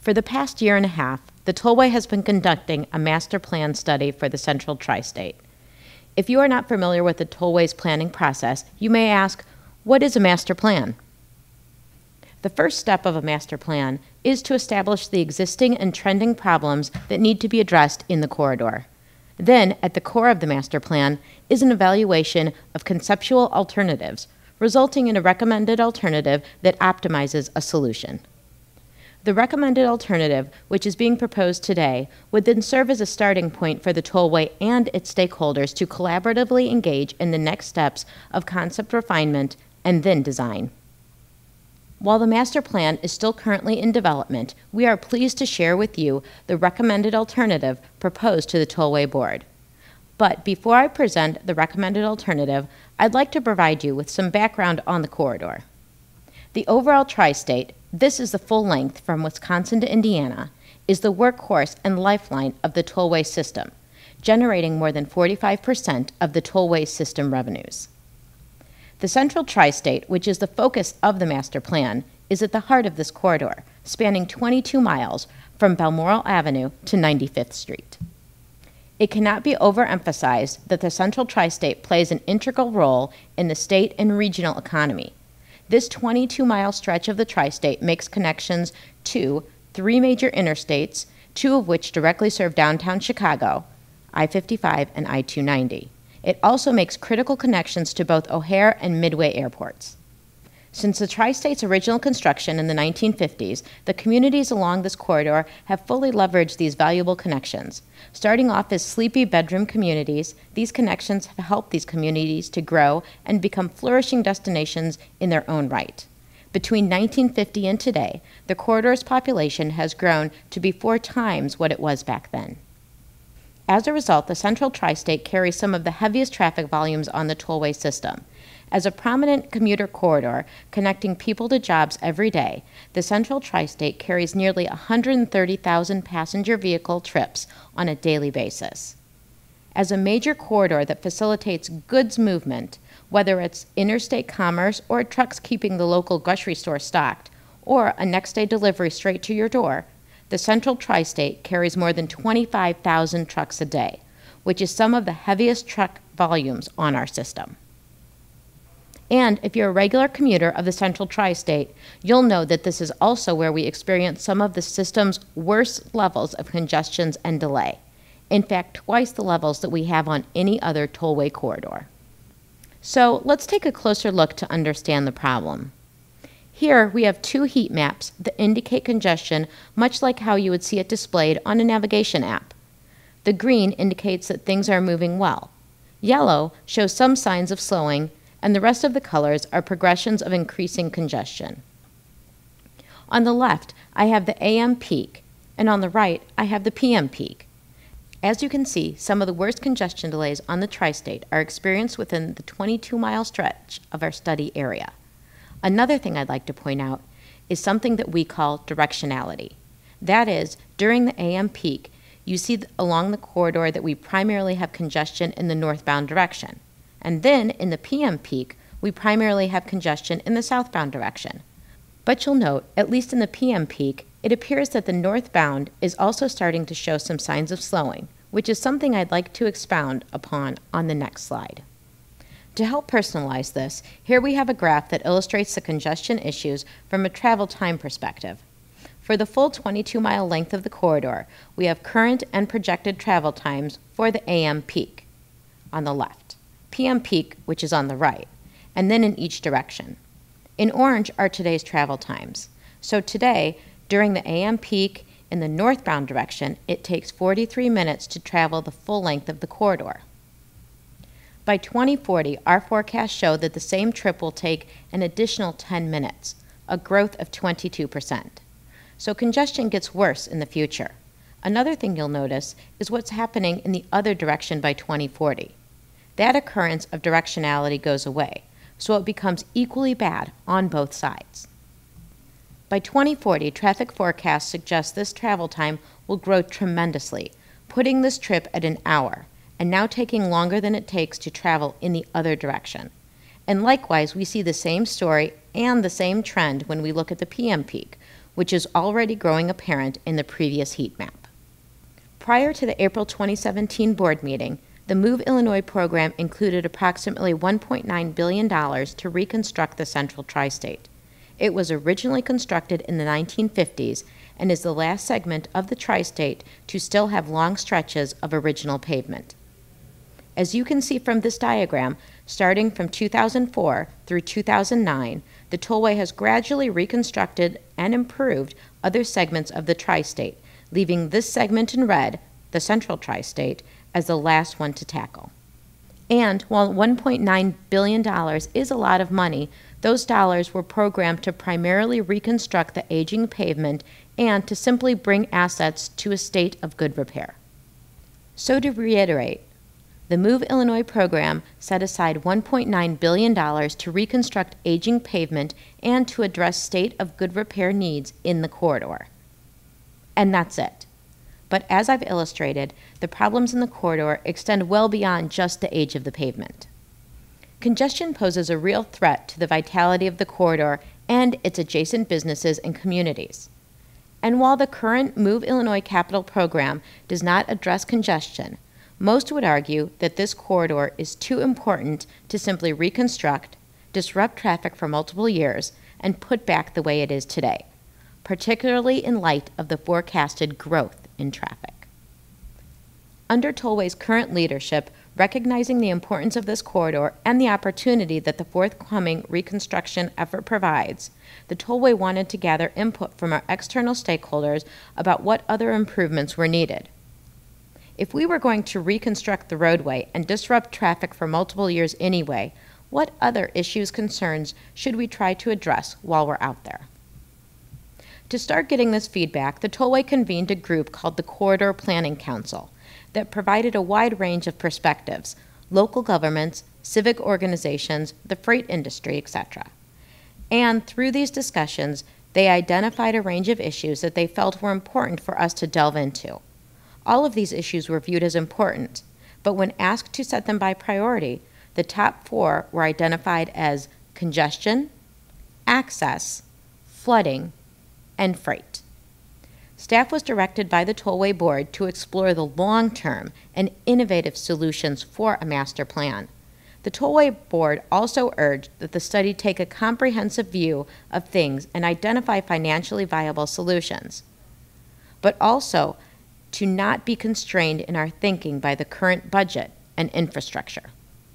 For the past year and a half, the Tollway has been conducting a master plan study for the Central Tri-State. If you are not familiar with the Tollway's planning process, you may ask, what is a master plan? The first step of a master plan is to establish the existing and trending problems that need to be addressed in the corridor. Then, at the core of the master plan is an evaluation of conceptual alternatives, resulting in a recommended alternative that optimizes a solution. The recommended alternative, which is being proposed today, would then serve as a starting point for the Tollway and its stakeholders to collaboratively engage in the next steps of concept refinement and then design. While the master plan is still currently in development, we are pleased to share with you the recommended alternative proposed to the Tollway Board. But before I present the recommended alternative, I'd like to provide you with some background on the corridor. The overall tri-state, this is the full length from Wisconsin to Indiana, is the workhorse and lifeline of the Tollway system, generating more than 45% of the Tollway system revenues. The Central Tri-State, which is the focus of the master plan, is at the heart of this corridor, spanning 22 miles from Balmoral Avenue to 95th Street. It cannot be overemphasized that the Central Tri-State plays an integral role in the state and regional economy. This 22-mile stretch of the Tri-State makes connections to 3 major interstates, 2 of which directly serve downtown Chicago, I-55 and I-290. It also makes critical connections to both O'Hare and Midway airports. Since the Tri-State's original construction in the 1950s, the communities along this corridor have fully leveraged these valuable connections. Starting off as sleepy bedroom communities, these connections have helped these communities to grow and become flourishing destinations in their own right. Between 1950 and today, the corridor's population has grown to be 4 times what it was back then. As a result, the Central Tri-State carries some of the heaviest traffic volumes on the Tollway system. As a prominent commuter corridor connecting people to jobs every day, the Central Tri-State carries nearly 130,000 passenger vehicle trips on a daily basis. As a major corridor that facilitates goods movement, whether it's interstate commerce or trucks keeping the local grocery store stocked, or a next-day delivery straight to your door, the Central Tri-State carries more than 25,000 trucks a day, which is some of the heaviest truck volumes on our system. And if you're a regular commuter of the Central Tri-State, you'll know that this is also where we experience some of the system's worst levels of congestions and delay. In fact, twice the levels that we have on any other Tollway corridor. So let's take a closer look to understand the problem. Here we have 2 heat maps that indicate congestion, much like how you would see it displayed on a navigation app. The green indicates that things are moving well. Yellow shows some signs of slowing, and the rest of the colors are progressions of increasing congestion. On the left, I have the AM peak, and on the right, I have the PM peak. As you can see, some of the worst congestion delays on the Tri-State are experienced within the 22-mile stretch of our study area. Another thing I'd like to point out is something that we call directionality. That is, during the AM peak, you see along the corridor that we primarily have congestion in the northbound direction. And then in the PM peak, we primarily have congestion in the southbound direction. But you'll note, at least in the PM peak, it appears that the northbound is also starting to show some signs of slowing, which is something I'd like to expound upon on the next slide. To help personalize this, here we have a graph that illustrates the congestion issues from a travel time perspective. For the full 22-mile length of the corridor, we have current and projected travel times for the AM peak on the left, PM peak, which is on the right, and then in each direction. In orange are today's travel times. So today, during the AM peak in the northbound direction, it takes 43 minutes to travel the full length of the corridor. By 2040, our forecasts show that the same trip will take an additional 10 minutes, a growth of 22%. So congestion gets worse in the future. Another thing you'll notice is what's happening in the other direction by 2040. That occurrence of directionality goes away, so it becomes equally bad on both sides. By 2040, traffic forecasts suggest this travel time will grow tremendously, putting this trip at an hour, and now taking longer than it takes to travel in the other direction. And likewise, we see the same story and the same trend when we look at the PM peak, which is already growing apparent in the previous heat map. Prior to the April 2017 board meeting, the Move Illinois program included approximately $1.9 billion to reconstruct the Central Tri-State. It was originally constructed in the 1950s and is the last segment of the Tri-State to still have long stretches of original pavement. As you can see from this diagram, starting from 2004 through 2009, the Tollway has gradually reconstructed and improved other segments of the Tri-State, leaving this segment in red, the Central Tri-State, as the last one to tackle. And while $1.9 billion is a lot of money, those dollars were programmed to primarily reconstruct the aging pavement and to simply bring assets to a state of good repair. So to reiterate, the Move Illinois program set aside $1.9 billion to reconstruct aging pavement and to address state of good repair needs in the corridor. And that's it. But as I've illustrated, the problems in the corridor extend well beyond just the age of the pavement. Congestion poses a real threat to the vitality of the corridor and its adjacent businesses and communities. And while the current Move Illinois capital program does not address congestion, most would argue that this corridor is too important to simply reconstruct, disrupt traffic for multiple years, and put back the way it is today, particularly in light of the forecasted growth in traffic. Under Tollway's current leadership, recognizing the importance of this corridor and the opportunity that the forthcoming reconstruction effort provides, the Tollway wanted to gather input from our external stakeholders about what other improvements were needed. If we were going to reconstruct the roadway and disrupt traffic for multiple years anyway, what other issues, concerns should we try to address while we're out there? To start getting this feedback, the Tollway convened a group called the Corridor Planning Council that provided a wide range of perspectives: local governments, civic organizations, the freight industry, etc. And through these discussions, they identified a range of issues that they felt were important for us to delve into. All of these issues were viewed as important, but when asked to set them by priority, the top four were identified as congestion, access, flooding, and freight. Staff was directed by the Tollway Board to explore the long-term and innovative solutions for a master plan. The Tollway Board also urged that the study take a comprehensive view of things and identify financially viable solutions, but also to not be constrained in our thinking by the current budget and infrastructure.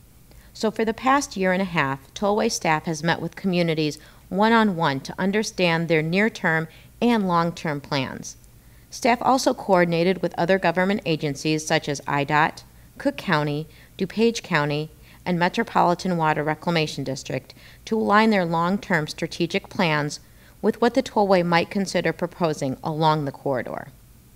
So for the past year and a half, Tollway staff has met with communities one-on-one to understand their near-term and long-term plans. Staff also coordinated with other government agencies such as IDOT, Cook County, DuPage County, and Metropolitan Water Reclamation District to align their long-term strategic plans with what the Tollway might consider proposing along the corridor.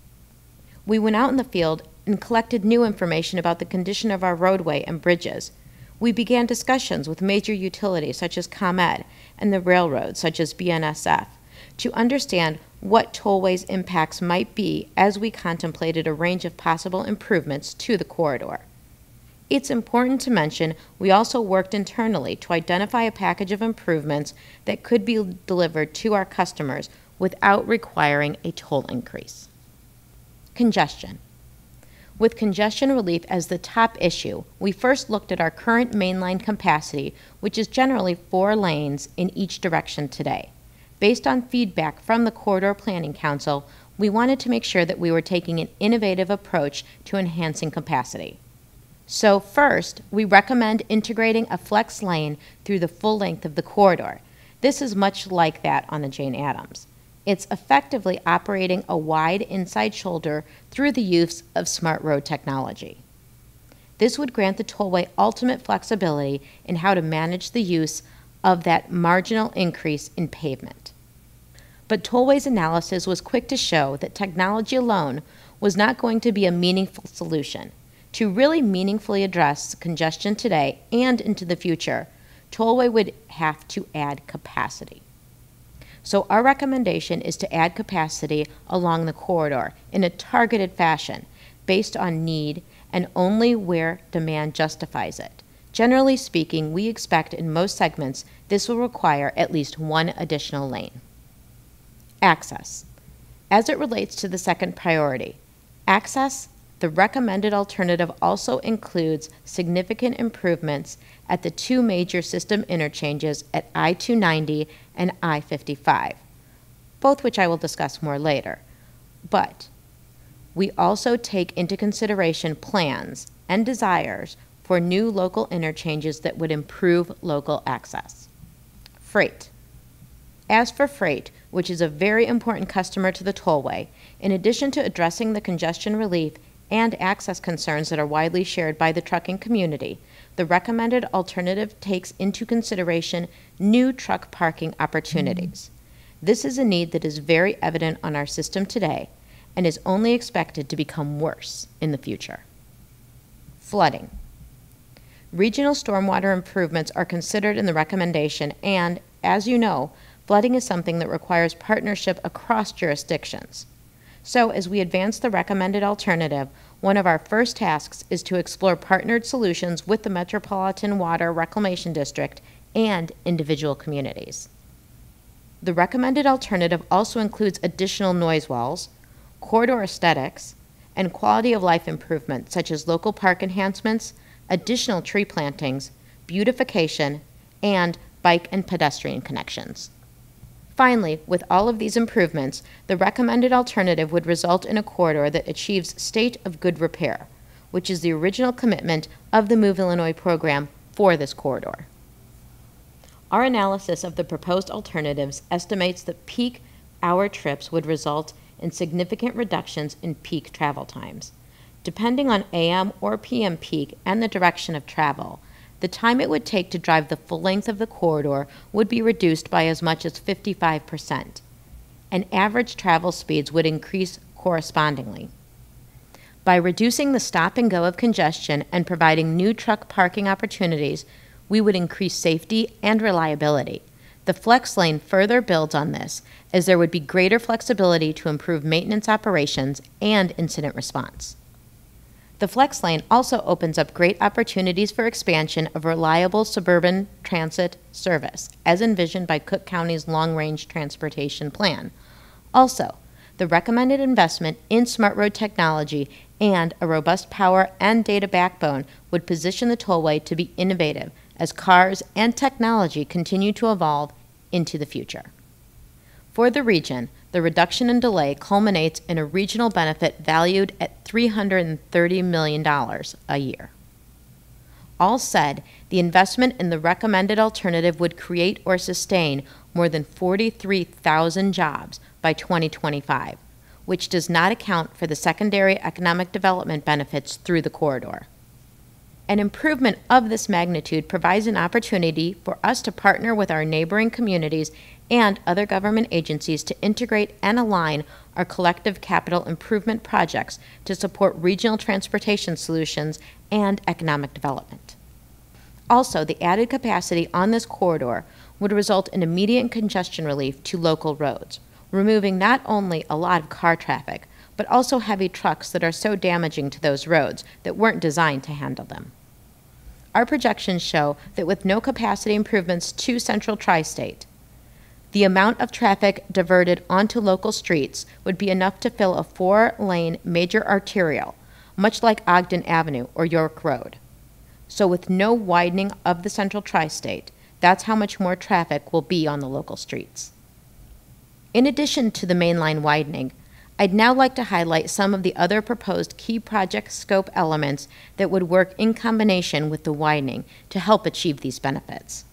We went out in the field and collected new information about the condition of our roadway and bridges. We began discussions with major utilities such as ComEd and the railroads such as BNSF to understand what Tollway's impacts might be as we contemplated a range of possible improvements to the corridor. It's important to mention we also worked internally to identify a package of improvements that could be delivered to our customers without requiring a toll increase. Congestion. With congestion relief as the top issue, we first looked at our current mainline capacity, which is generally 4 lanes in each direction today. Based on feedback from the Corridor Planning Council, we wanted to make sure that we were taking an innovative approach to enhancing capacity. So first, we recommend integrating a flex lane through the full length of the corridor. This is much like that on the Jane Addams. It's effectively operating a wide inside shoulder through the use of smart road technology. This would grant the Tollway ultimate flexibility in how to manage the use of that marginal increase in pavement. But Tollway's analysis was quick to show that technology alone was not going to be a meaningful solution. To really meaningfully address congestion today and into the future, Tollway would have to add capacity. So our recommendation is to add capacity along the corridor in a targeted fashion based on need and only where demand justifies it. Generally speaking, we expect in most segments this will require at least 1 additional lane. Access. As it relates to the second priority, access, the recommended alternative also includes significant improvements at the two major system interchanges at I-290 and I-55, both which I will discuss more later. But we also take into consideration plans and desires for new local interchanges that would improve local access. Freight. As for freight, which is a very important customer to the Tollway, in addition to addressing the congestion relief and access concerns that are widely shared by the trucking community, the recommended alternative takes into consideration new truck parking opportunities. This is a need that is very evident on our system today and is only expected to become worse in the future. Flooding. Regional stormwater improvements are considered in the recommendation, and, as you know, flooding is something that requires partnership across jurisdictions. So, as we advance the recommended alternative, one of our first tasks is to explore partnered solutions with the Metropolitan Water Reclamation District and individual communities. The recommended alternative also includes additional noise walls, corridor aesthetics, and quality of life improvements such as local park enhancements, additional tree plantings, beautification, and bike and pedestrian connections. Finally, with all of these improvements, the recommended alternative would result in a corridor that achieves state of good repair, which is the original commitment of the Move Illinois program for this corridor. Our analysis of the proposed alternatives estimates that peak hour trips would result in significant reductions in peak travel times. Depending on AM or PM peak and the direction of travel, the time it would take to drive the full length of the corridor would be reduced by as much as 55%, and average travel speeds would increase correspondingly. By reducing the stop and go of congestion and providing new truck parking opportunities, we would increase safety and reliability. The flex lane further builds on this, as there would be greater flexibility to improve maintenance operations and incident response. The flex lane also opens up great opportunities for expansion of reliable suburban transit service, as envisioned by Cook County's long-range transportation plan. Also, the recommended investment in smart road technology and a robust power and data backbone would position the Tollway to be innovative as cars and technology continue to evolve into the future. For the region, the reduction in delay culminates in a regional benefit valued at $330 million a year. All said, the investment in the recommended alternative would create or sustain more than 43,000 jobs by 2025, which does not account for the secondary economic development benefits through the corridor. An improvement of this magnitude provides an opportunity for us to partner with our neighboring communities and other government agencies to integrate and align our collective capital improvement projects to support regional transportation solutions and economic development. Also, the added capacity on this corridor would result in immediate congestion relief to local roads, removing not only a lot of car traffic, but also heavy trucks that are so damaging to those roads that weren't designed to handle them. Our projections show that with no capacity improvements to Central Tri-State, the amount of traffic diverted onto local streets would be enough to fill a 4-lane major arterial, much like Ogden Avenue or York Road. So with no widening of the Central Tri-State, that's how much more traffic will be on the local streets. In addition to the main line widening, I'd now like to highlight some of the other proposed key project scope elements that would work in combination with the widening to help achieve these benefits.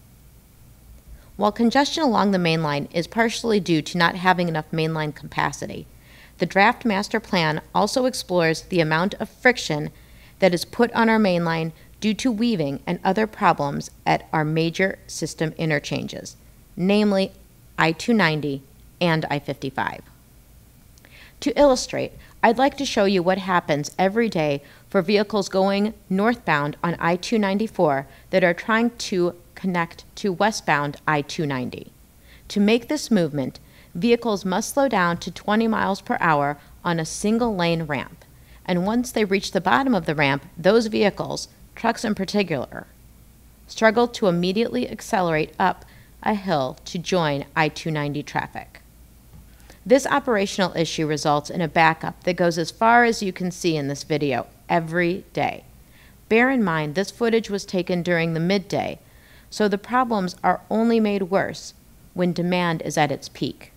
While congestion along the main line is partially due to not having enough mainline capacity, the draft master plan also explores the amount of friction that is put on our main line due to weaving and other problems at our major system interchanges, namely I-290 and I-55. To illustrate, I'd like to show you what happens every day for vehicles going northbound on I-294 that are trying to connect to westbound I-290. To make this movement, vehicles must slow down to 20 miles per hour on a single lane ramp, and once they reach the bottom of the ramp, those vehicles, trucks in particular, struggle to immediately accelerate up a hill to join I-290 traffic. This operational issue results in a backup that goes as far as you can see in this video every day. Bear in mind, this footage was taken during the midday, so the problems are only made worse when demand is at its peak.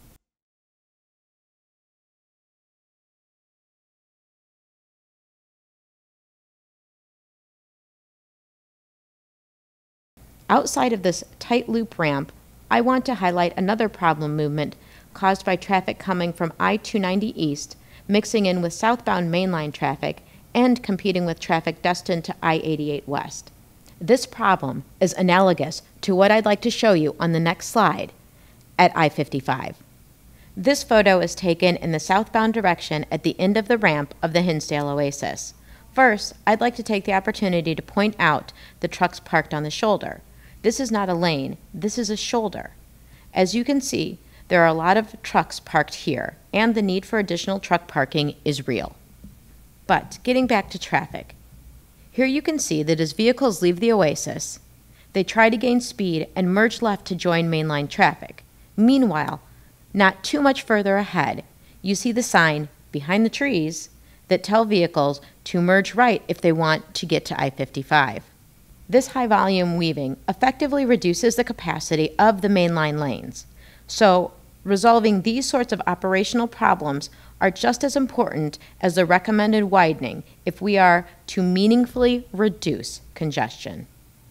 Outside of this tight loop ramp, I want to highlight another problem movement caused by traffic coming from I-290 East, mixing in with southbound mainline traffic and competing with traffic destined to I-88 West. This problem is analogous to what I'd like to show you on the next slide at I-55. This photo is taken in the southbound direction at the end of the ramp of the Hinsdale Oasis. First, I'd like to take the opportunity to point out the trucks parked on the shoulder. This is not a lane, this is a shoulder. As you can see, there are a lot of trucks parked here, and the need for additional truck parking is real. But getting back to traffic, here you can see that as vehicles leave the Oasis, they try to gain speed and merge left to join mainline traffic. Meanwhile, not too much further ahead, you see the sign behind the trees that tell vehicles to merge right if they want to get to I-55. This high-volume weaving effectively reduces the capacity of the mainline lanes. So, resolving these sorts of operational problems are just as important as the recommended widening if we are to meaningfully reduce congestion.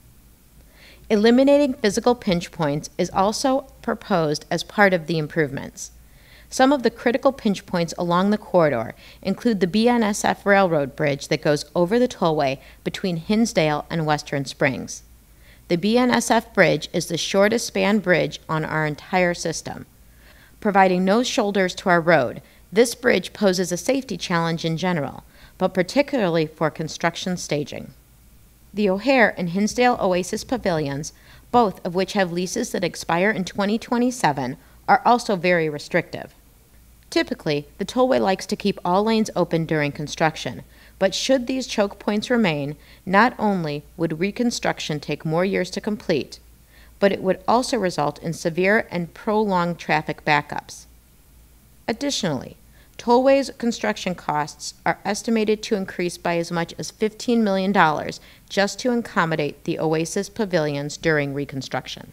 Eliminating physical pinch points is also proposed as part of the improvements. Some of the critical pinch points along the corridor include the BNSF Railroad Bridge that goes over the tollway between Hinsdale and Western Springs. The BNSF Bridge is the shortest span bridge on our entire system. Providing no shoulders to our road, this bridge poses a safety challenge in general, but particularly for construction staging. The O'Hare and Hinsdale Oasis pavilions, both of which have leases that expire in 2027, are also very restrictive. Typically, the tollway likes to keep all lanes open during construction, but should these choke points remain, not only would reconstruction take more years to complete, but it would also result in severe and prolonged traffic backups. Additionally, tollways construction costs are estimated to increase by as much as $15 million just to accommodate the Oasis pavilions during reconstruction.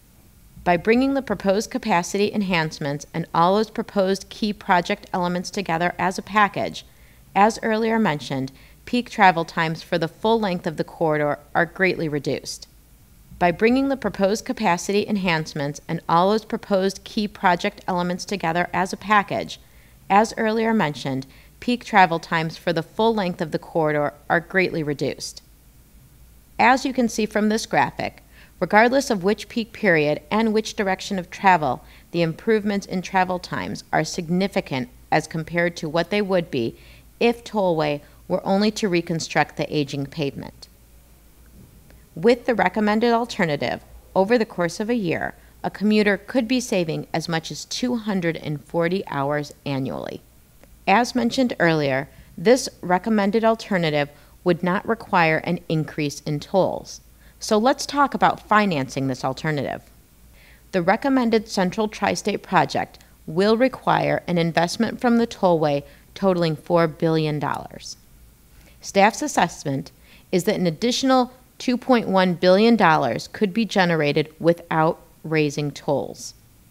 By bringing the proposed capacity enhancements and all those proposed key project elements together as a package, as earlier mentioned, peak travel times for the full length of the corridor are greatly reduced. By bringing the proposed capacity enhancements and all those proposed key project elements together as a package, as earlier mentioned, peak travel times for the full length of the corridor are greatly reduced. As you can see from this graphic, regardless of which peak period and which direction of travel, the improvements in travel times are significant as compared to what they would be if Tollway were only to reconstruct the aging pavement. With the recommended alternative, over the course of a year, a commuter could be saving as much as 240 hours annually. As mentioned earlier, this recommended alternative would not require an increase in tolls. So let's talk about financing this alternative. The recommended Central Tri-State project will require an investment from the tollway totaling $4 billion. Staff's assessment is that an additional $2.1 billion could be generated without raising tolls.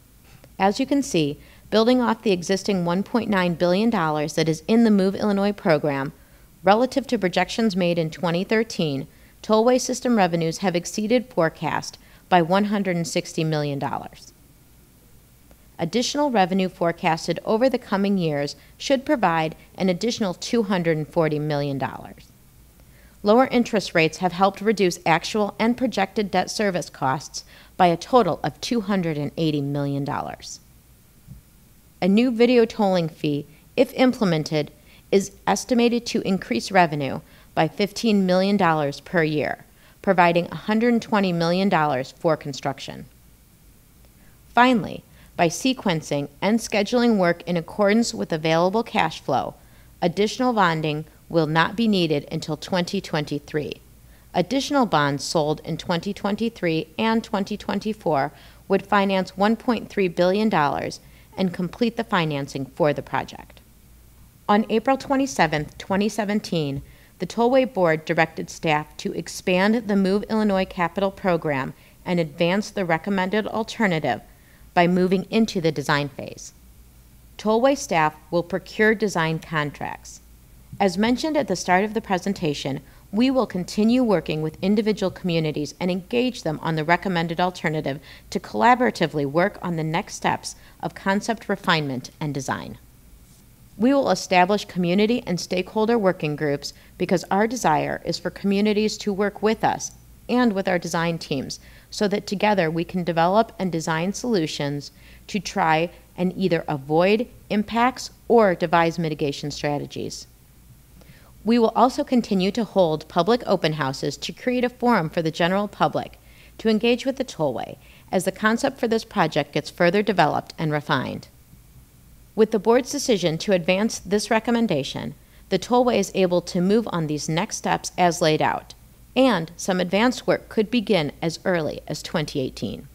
As you can see, building off the existing $1.9 billion that is in the Move Illinois program, relative to projections made in 2013, tollway system revenues have exceeded forecast by $160 million. Additional revenue forecasted over the coming years should provide an additional $240 million. Lower interest rates have helped reduce actual and projected debt service costs by a total of $280 million. A new video tolling fee, if implemented, is estimated to increase revenue by $15 million per year, providing $120 million for construction. Finally, by sequencing and scheduling work in accordance with available cash flow, additional bonding will not be needed until 2023. Additional bonds sold in 2023 and 2024 would finance $1.3 billion, and complete the financing for the project. On April 27, 2017, the Tollway Board directed staff to expand the Move Illinois Capital Program and advance the recommended alternative by moving into the design phase. Tollway staff will procure design contracts. As mentioned at the start of the presentation, we will continue working with individual communities and engage them on the recommended alternative to collaboratively work on the next steps of concept refinement and design. We will establish community and stakeholder working groups because our desire is for communities to work with us and with our design teams so that together we can develop and design solutions to try and either avoid impacts or devise mitigation strategies. We will also continue to hold public open houses to create a forum for the general public to engage with the Tollway as the concept for this project gets further developed and refined. With the board's decision to advance this recommendation, the Tollway is able to move on these next steps as laid out, and some advanced work could begin as early as 2018.